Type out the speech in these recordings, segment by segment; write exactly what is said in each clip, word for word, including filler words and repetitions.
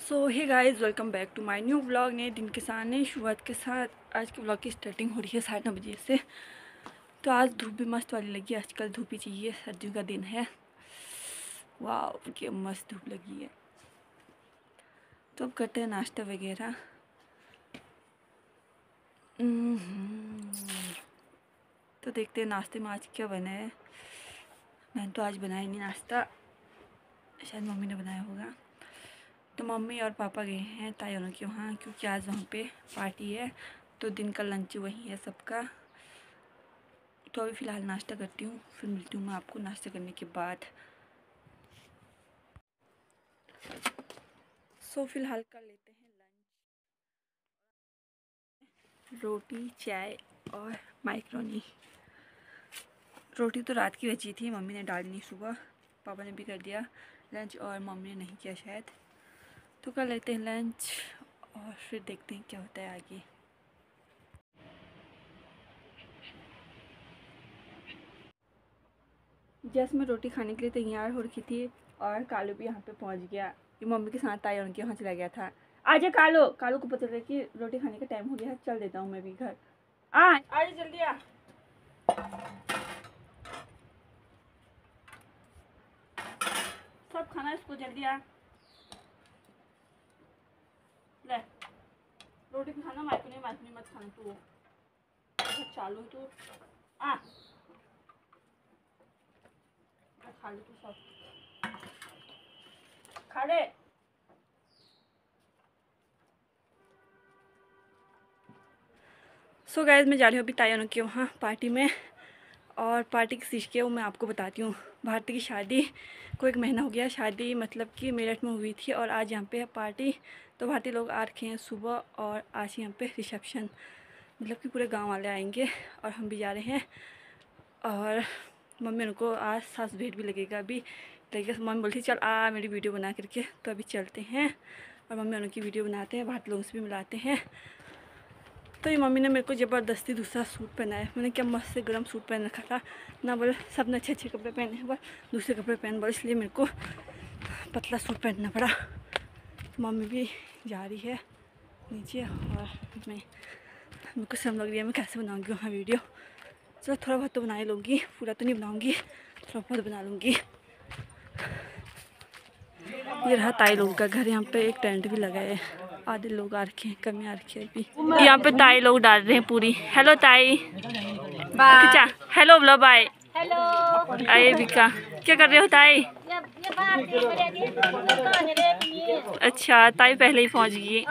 So hey guys, welcome back to my new vlog. नए दिन के साथ नई शुरुआत के साथ आज के व्लॉग की स्टार्टिंग हो रही है साढ़े नौ बजे से। तो आज धूप भी मस्त वाली लगी है। आजकल धूप ही चाहिए, सर्दियों का दिन है। वाह क्या मस्त धूप लगी है। तो अब करते हैं नाश्ता वगैरह। तो देखते हैं नाश्ते में आज क्या बना है। मैंने तो आज बनाया नहीं नाश्ता, शायद मम्मी ने बनाया होगा। तो मम्मी और पापा गए हैं ताई वालों के वहाँ, क्योंकि आज वहाँ पे पार्टी है। तो दिन का लंच वही है सबका। तो अभी फ़िलहाल नाश्ता करती हूँ, फिर मिलती हूँ मैं आपको नाश्ता करने के बाद। सो फिलहाल कर लेते हैं लंच। रोटी, चाय और माइक्रोनी। रोटी तो रात की बची थी, मम्मी ने डालनी सुबह, पापा ने भी कर दिया लंच और मम्मी ने नहीं किया शायद। तो कर लेते हैं लंच और फिर देखते हैं क्या होता है आगे। जैसे मैं रोटी खाने के लिए तैयार हो रखी थी और कालू भी यहाँ पे पहुँच गया। ये मम्मी के साथ आई उनके वहाँ चला गया था। आजा कालू। कालू को पता चला कि रोटी खाने का टाइम हो गया है, चल देता हूँ मैं भी घर। आ आजा जल्दी आ। सब खाना इसको जल्दी आ। ले रोटी खाना, माइक्रोनी माइक्रोनी मत खाना तू। अच्छा चालू तू आ खा ले, तू सब खा ले। सो गाइस, मैं जा रही हूँ अभी ताया के वहाँ पार्टी में। और पार्टी किस चीज़ की है वो मैं आपको बताती हूँ। भारती की शादी को एक महीना हो गया। शादी मतलब कि मेरठ में हुई थी और आज यहाँ पे है पार्टी। तो भारतीय लोग आ रखे हैं सुबह और आज यहाँ पे रिसेप्शन, मतलब कि पूरे गांव वाले आएंगे और हम भी जा रहे हैं। और मम्मी उनको आज सास भेंट भी लगेगा अभी लगेगा। मम्मी बोलती चल आ मेरी वीडियो बना करके। तो अभी चलते हैं और मम्मी उनकी वीडियो बनाते हैं, भारतीय लोगों से भी मिलाते हैं। तो ये मम्मी ने मेरे को ज़बरदस्ती दूसरा सूट पहनाया। मैंने क्या मस्त से गर्म सूट पहन रखा था ना, बोले सब ने अच्छे अच्छे कपड़े पहने हैं, बस दूसरे कपड़े पहन बोले, इसलिए मेरे को पतला सूट पहनना पड़ा। तो मम्मी भी जा रही है नीचे और मैं मेरे को सब लग रही है मैं कैसे बनाऊँगी वहाँ वीडियो। चलो थोड़ा बहुत तो बना ही लूँगी, पूरा तो नहीं बनाऊँगी, थोड़ा बहुत बना लूँगी। ये रहा ताई लोगों का घर। यहाँ पे एक टेंट भी लगा है, आधे लोग आ रखे हैं, कमी आ रखी है अभी। यहाँ पे ताई लोग डाल रहे हैं पूरी। हेलो ताई, बाय। हेलो बोलो बाय। हेलो। आए विका, क्या कर रहे हो ताई? अच्छा ताई पहले ही पहुँच गई।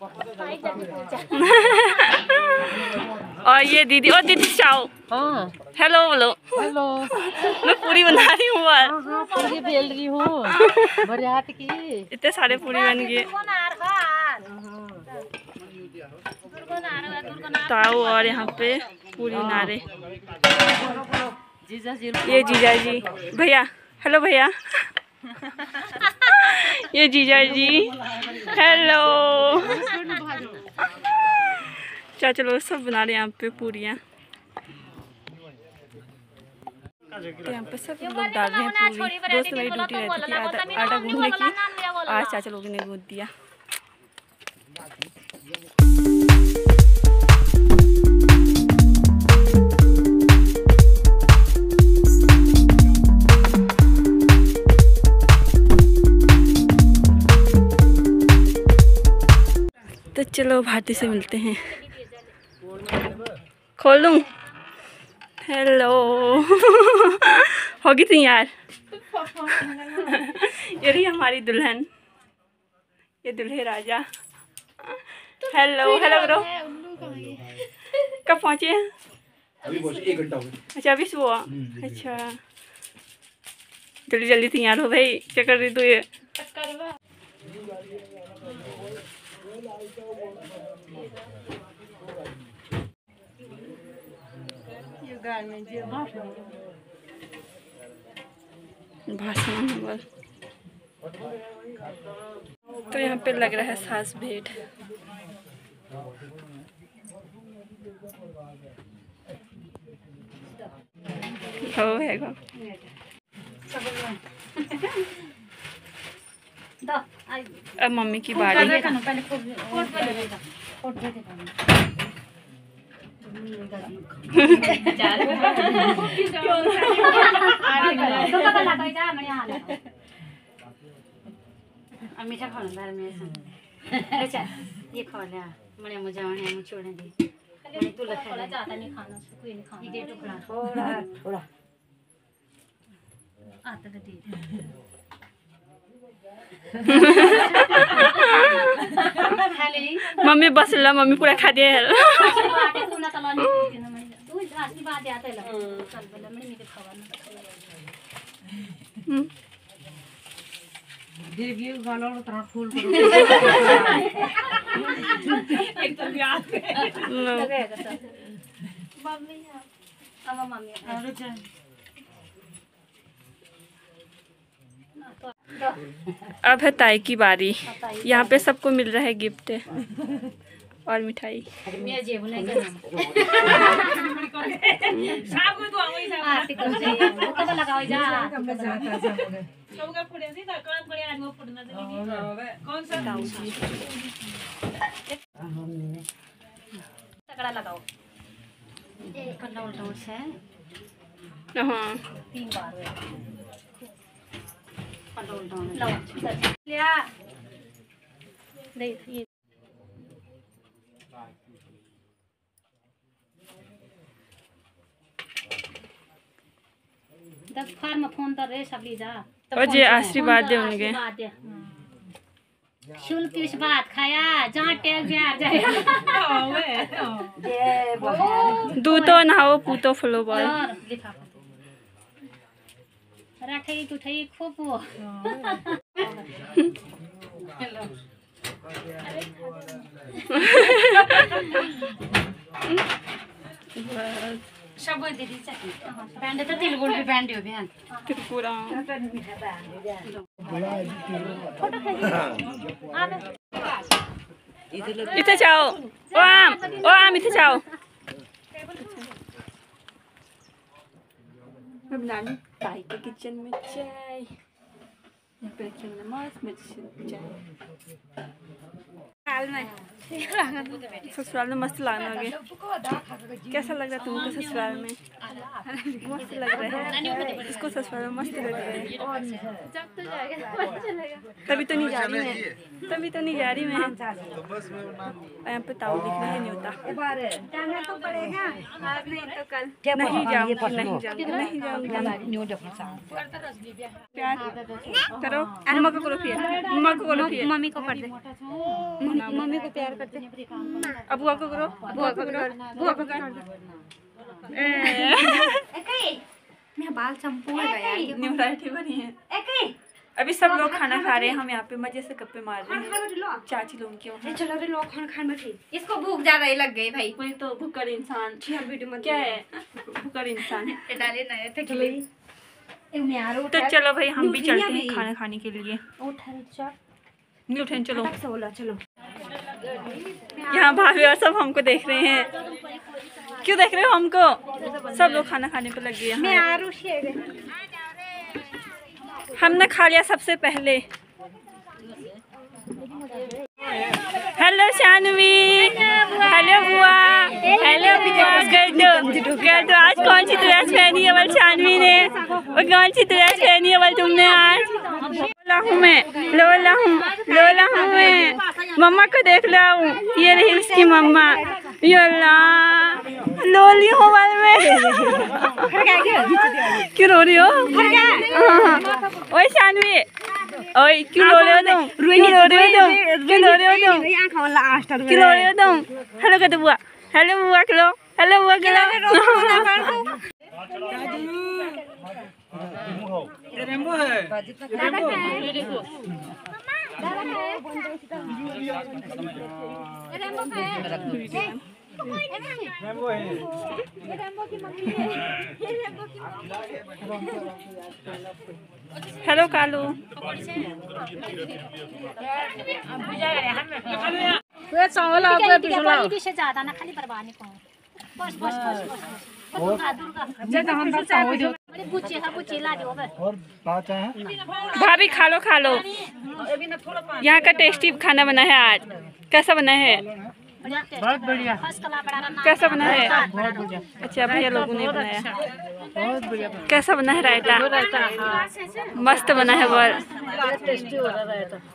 और ये दीदी, और दीदी चाओ। हाँ। हेलो बोलो। हेलो। मैं पूरी बना रही हूँ। हाँ, पूरी बेल रही हूँ बरात की। इतने सारे पूरी बन गए। ताऊ और यहाँ पे पूरी बना रहे। ये जीजा जी, भैया हेलो भैया। ये जीजा जी हेलो। चाचा लोग सब बना रहे हैं यहाँ पे पूरियाँ। तो यहाँ पे सब लोग डाल रहे हैं पूरी। दोस्त मेरी ड्यूटी रहती थी आटा आटा गूंदने की, आज चाचा लोगों ने गूंद दिया। तो चलो भारती से मिलते हैं। खोल दूँ? हेलो। होगी थी यार। ये रही हमारी दुल्हन, ये दुल्हे राजा। हेलो हेलो करो। कब पहुँचे? अभी पहुँचे, एक घंटा हो गया। अच्छा अभी सुबह। अच्छा जल्दी जल्दी तैयार हो भाई, क्या कर रही तू? ये भाषण। तो यहाँ पे लग रहा है सास भेंट। हो है अब मम्मी की बारी। मीठा खाना बारे में अच्छा ये खा लिया मने मुझे मने मुझे छोड़ने दी मैं तू लखा थोड़ा ज्यादा नहीं खाना कोई नहीं खाना ये टुकड़ा थोड़ा थोड़ा आता का दे मम्मी बस ला मम्मी पूरा खा दिया है तू ना कला नहीं तू असली बात याद है ला चल बोले मैंने नहीं खावा ना देवी गाना तरह फूल एक तो याद लगेगा सर मम्मी अब मम्मी अरे चल अब है ताई की बारी। यहाँ पे सबको मिल रहा है गिफ्ट और मिठाई। मैं जेब नहीं करना साहब को तो आवई साहब आरती कर दे वो कब लगाओ जा सबका फुड़े सी तो काम करे आज वो फुड़ना तो कौन सा तगड़ा लगाओ एक पन्ना उल्टा से हां तीन बार पन्ना उल्टा लो लिया नहीं ये दस फार्म फोन कर रहे सब लीजा और जे आशीर्वाद दे उनके शुल पीस बात खाया जहाँ टेक जार जाएगा दू तो नहाओ पूतो फलो बॉल रखे तू ठई खूब वो सब दीदी बैंड तो तिल गुड़ भी बैंड हो बहन त्रिपुरा इथे जाओ ओ आम ओ आम इथे जाओ। मैं बना रही ताई के किचन में चाय। यहाँ पे रखी हमने मस्त मच्छी चाय। ससुराल में मस्त लगना लगे। कैसा लग रहा है तुमको ससुराल में? मस्त लग रहा है। इसको ससुराल में मस्त लग रहा है। तभी तो नहीं जा रही मैं तभी तो नहीं जा रही मैं यहाँ पे ताऊ दिख रही है नहीं होता नहीं जाऊंगी नहीं जाऊंगी नहीं जाऊंगी प्यार करो मम्मा को करो प्यार मम्मा को करो प्यार मम्मी को कर दे मम्मी को प्यार करते अबुआ को करो अबुआ को करो बुआ को कर मेरा बाल चंपू है गया न्यू वैरायटी बनी है। अभी सब लोग खाना खा रहे हैं हम यहाँ पे मजे से गप्पे मार रहे हैं चाची लोग के वहाँ। चलो रे लोग खाना खाने बैठे इसको भूख ज्यादा ही लग गई भाई वही तो भूखर इंसान क्या है भूखर इंसान डाले नए थे तो चलो भाई हम भी चलते हैं खाना खाने के लिए। नहीं उठे चलो चलो यहाँ भाभी और सब हमको देख रहे हैं। क्यों देख रहे हो हमको? सब लोग खाना खाने पे लग गए हैं। हमने खा लिया सबसे पहले। हेलो शानवी हेलो बुआ हेलो बुआ कर दो कर दो आज कौन सी ड्रेस पहनी है बल शानवी ने और कौन सी ड्रेस पहनी है बल तुमने आज? लोला हूँ मैं लोला हूँ लोला हूँ मैं मम्मा को देख लो ये रही उसकी मम्मा योला लोली हूँ बल मैं। क्यों रो रही हो? ओए शानवी ओए क्यों रो रहे हो तुम? क्यों रो रहे हो तुम? क्यों रो रहे हो तुम? क्यों रो रहे हो तुम? हेलो कर दो बुआ हेलो बुआ करो हेलो बुआ करो रेम्बो है रेम्बो रेम्बो है रेम्बो की मम्मी है ये रेम्बो की मम्मी हेलो कालू वे चावल आपके पिछला ज्यादा ना खाली बर्बाद नहीं को बस बस बस और बात है भाभी खा लो खा लो। यहाँ का टेस्टी खाना बना है आज। कैसा बना है? बहुत बढ़िया, कैसा बना है? बहुत बढ़िया, अच्छा भैया लोगों ने बनाया। बहुत बढ़िया। कैसा बना है रायता? मस्त बना है बहुत। टेस्टी हो रहा है तो।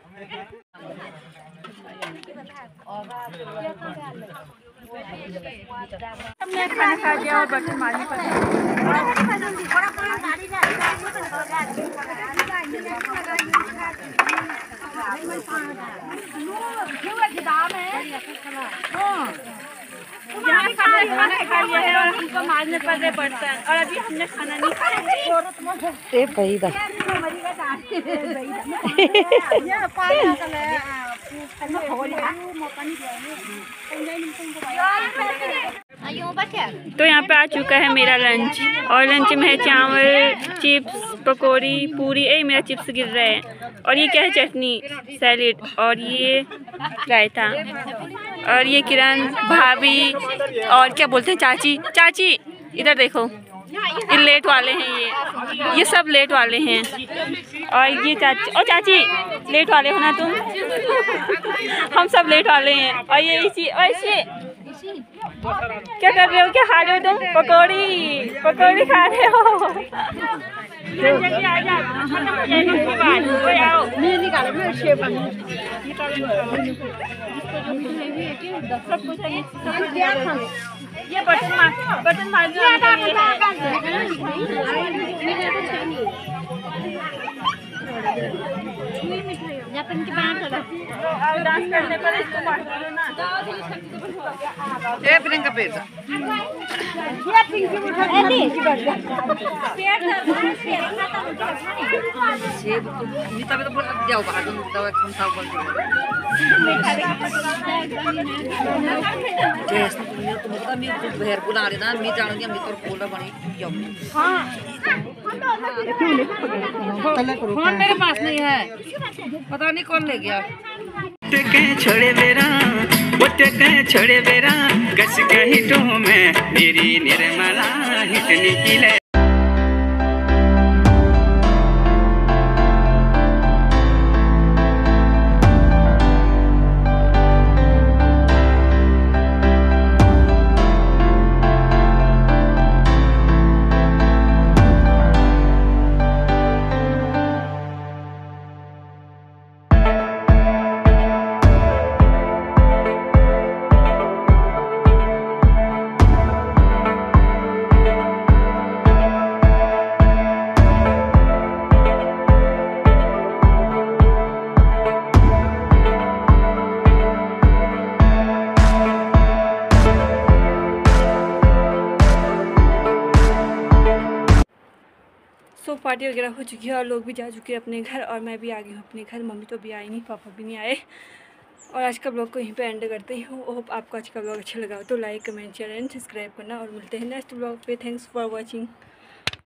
हमने खाना खा लिया और बर्तन मारने पर यहाँ खाना खा लिया है और हमको मारने पड़ रहे बर्तन, और अभी हमने खाना नहीं खाया। तो यहाँ पे आ चुका है मेरा लंच, और लंच में है चावल, चिप्स, पकौड़ी, पूरी। ए मेरा चिप्स गिर रहा है। और ये क्या है? चटनी, सैलेड, और ये रायता, और ये किरण भाभी, और क्या बोलते हैं चाची। चाची इधर देखो, ये लेट वाले हैं, ये ये सब लेट वाले हैं। और ये चाची, और चाची लेट वाले हो ना तुम? हम सब लेट वाले हैं। और ये इसी और इसी क्या कर रहे हो? क्या खा रहे हो तुम? पकौड़ी, पकौड़ी खा रहे हो? जल्दी आ जाओ, खत्म हो जाएगा इसके बाद। कोई आओ। ये बटन मार, बटन मार डांस करने पर इसको मार दो ना। ए प्रियंका पेड़ सेब तो नीता में तो बोल जाओ बाहर तुम दवा कौन सा बोल जैसे तुम तो पता मैं तो बाहर बुला रहे ना, मैं जानूंगी मैं तो बोला बनी जाओ। हां फोन मेरे पास नहीं है, पता नहीं कौन ले गया। कहीं छोड़े बेरा उठ कहीं छोड़े बेरा गस कहीं तो में मेरी निर्मला हिट निकले। सो पार्टी वगैरह हो चुकी है और लोग भी जा चुके हैं अपने घर, और मैं भी आ गई हूँ अपने घर। मम्मी तो भी आई नहीं, पापा भी नहीं आए। और आज का ब्लॉग को यहीं पे एंड करते ही हूँ। होप आपको आज का ब्लॉग अच्छा लगा हो तो like, comment, share and subscribe करना, और मिलते हैं नेक्स्ट ब्लॉग पे। Thanks for watching.